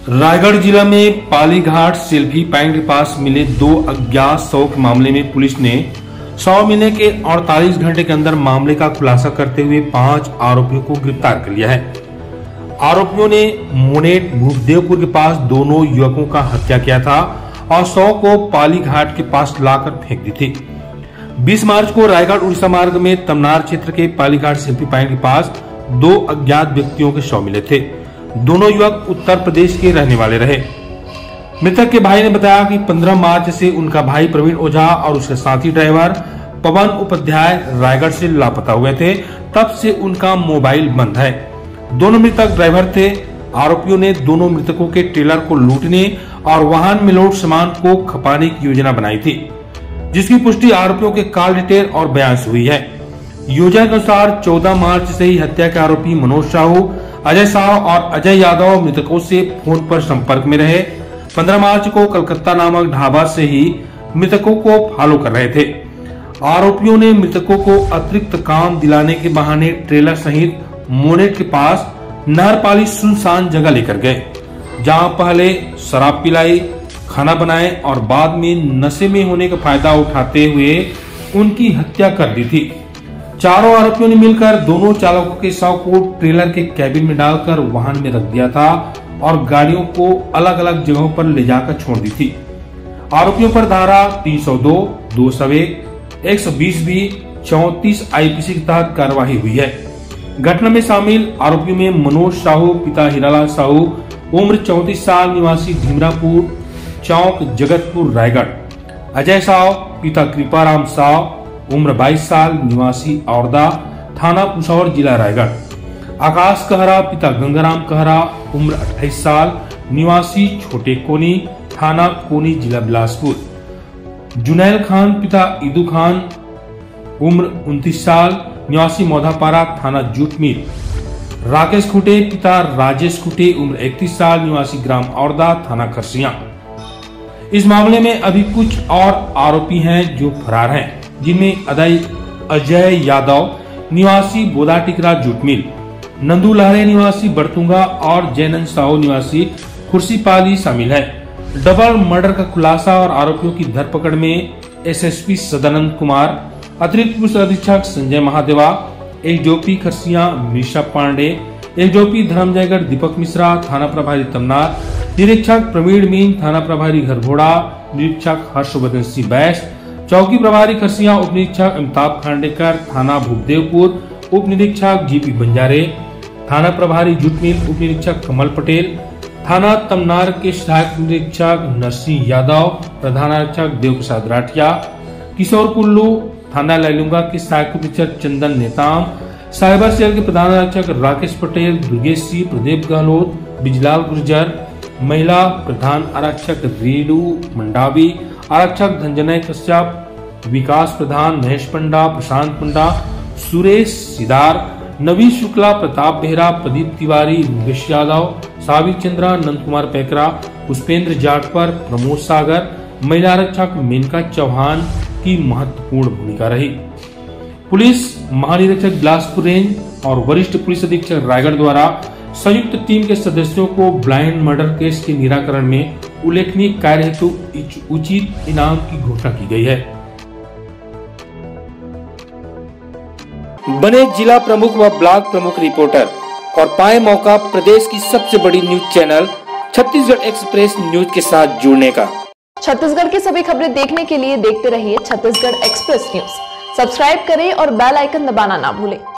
रायगढ़ जिला में Palighat selfie point के पास मिले 2 अज्ञात शव के मामले में पुलिस ने शव मिलने के 48 घंटे के अंदर मामले का खुलासा करते हुए 5 आरोपियों को गिरफ्तार कर लिया है। आरोपियों ने मोनेट भूपदेवपुर के पास दोनों युवकों का हत्या किया था और शव को पालीघाट के पास लाकर फेंक दी थी। 20 मार्च को रायगढ़ उड़ीसा मार्ग में तमनार क्षेत्र के पालीघाट सेल्फी पॉइंट के पास 2 अज्ञात व्यक्तियों के शव मिले थे। दोनों युवक उत्तर प्रदेश के रहने वाले रहे। मृतक के भाई ने बताया कि 15 मार्च से उनका भाई प्रवीण ओझा और उसके साथी ड्राइवर पवन उपाध्याय रायगढ़ से लापता हुए थे। तब से उनका मोबाइल बंद है। दोनों मृतक ड्राइवर थे। आरोपियों ने दोनों मृतकों के ट्रेलर को लूटने और वाहन में लोड सामान को खपाने की योजना बनाई थी, जिसकी पुष्टि आरोपियों के कॉल डिटेल और बयान से हुई है। योजना के अनुसार 14 मार्च से ही हत्या के आरोपी मनोज साहू, अजय साव और अजय यादव मृतकों से फोन पर संपर्क में रहे। 15 मार्च को कलकत्ता नामक ढाबा से ही मृतकों को फॉलो कर रहे थे। आरोपियों ने मृतकों को अतिरिक्त काम दिलाने के बहाने ट्रेलर सहित मोनेट के पास नहरपाली सुनसान जगह लेकर गए, जहां पहले शराब पिलाई, खाना बनाए और बाद में नशे में होने का फायदा उठाते हुए उनकी हत्या कर दी थी। चारों आरोपियों ने मिलकर दोनों चालकों के शव को ट्रेलर के कैबिन में डालकर वाहन में रख दिया था और गाड़ियों को अलग अलग जगहों पर ले जाकर छोड़ दी थी। आरोपियों पर धारा 302, 201, 120 बी, 34 आईपीसी के तहत कार्रवाई हुई है। घटना में शामिल आरोपियों में मनोज साहू पिता हीरालाल साहू उम्र 34 साल निवासी भीमरापुर चौक जगतपुर रायगढ़, अजय साव पिता कृपाराम साव उम्र 22 साल निवासी औरदा थाना पुसौर जिला रायगढ़, आकाश कहरा पिता गंगाराम कहरा उम्र 28 साल निवासी छोटे कोनी थाना कोनी जिला बिलासपुर, जुनैल खान पिता ईदू खान उम्र 29 साल निवासी मौधापारा थाना जूट मिल, राकेश खुटे पिता राजेश खुटे उम्र 31 साल निवासी ग्राम औरदा थाना खरसिया। इस मामले में अभी कुछ और आरोपी हैं जो फरार हैं, जिनमें अजय यादव निवासी बोदा टिकरा जूट मिल, नंदू लहरे निवासी बड़तुंगा और जैनन साहू निवासी खुर्सीपाली शामिल है। डबल मर्डर का खुलासा और आरोपियों की धरपकड़ में एसएसपी सदानंद कुमार, अतिरिक्त पुलिस अधीक्षक संजय महादेवा, एसडीओपी खरसिया मीशा पांडे, एसडीओपी धर्मजयगढ़ दीपक मिश्रा, थाना प्रभारी तमनार, निरीक्षक प्रवीण मीन, थाना प्रभारी घरघोड़ा, निरीक्षक हर्षवर्धन सिंह बैस, चौकी प्रभारी खरसिया, उप निरीक्षक अमिताभ खांडेकर, थाना भूपदेवपुर, उप निरीक्षक जीपी बंजारे, थाना प्रभारी जुटमिल, उप निरीक्षक कमल पटेल, थाना तमनार के सहायक निरीक्षक नरसिंह यादव, प्रधान आरक्षक देव प्रसाद राठिया, किशोर कुल्लू, थाना लैलुंगा के सहायक निरीक्षक चंदन नेताम, साइबर सेल के प्रधान आरक्षक राकेश पटेल, दुर्गेश सिंह, प्रदीप गहलोत, बिजलाल गुर्जर, महिला प्रधान आरक्षक रेणु मंडावी, आरक्षक धनंजय कश्यप, विकास प्रधान महेश पंडा, प्रशांत पंडा, सुरेश सिदार, नवीन शुक्ला, प्रताप बेहरा, प्रदीप तिवारी, मुकेश यादव, सावी चंद्रा, नंद कुमार पैकरा, पुष्पेंद्र जाटपर, प्रमोद सागर, महिला आरक्षक मेनका चौहान की महत्वपूर्ण भूमिका रही। पुलिस महानिरीक्षक बिलासपुर रेंज और वरिष्ठ पुलिस अधीक्षक रायगढ़ द्वारा संयुक्त टीम के सदस्यों को ब्लाइंड मर्डर केस के निराकरण में उल्लेखनीय कार्य हेतु उचित इनाम की घोषणा की गई है। बने जिला प्रमुख व ब्लॉक प्रमुख रिपोर्टर और पाए मौका प्रदेश की सबसे बड़ी news channel Chhattisgarh express news के साथ जुड़ने का। छत्तीसगढ़ की सभी खबरें देखने के लिए देखते रहिए छत्तीसगढ़ एक्सप्रेस न्यूज। सब्सक्राइब करें और बेल आइकन दबाना ना भूलें।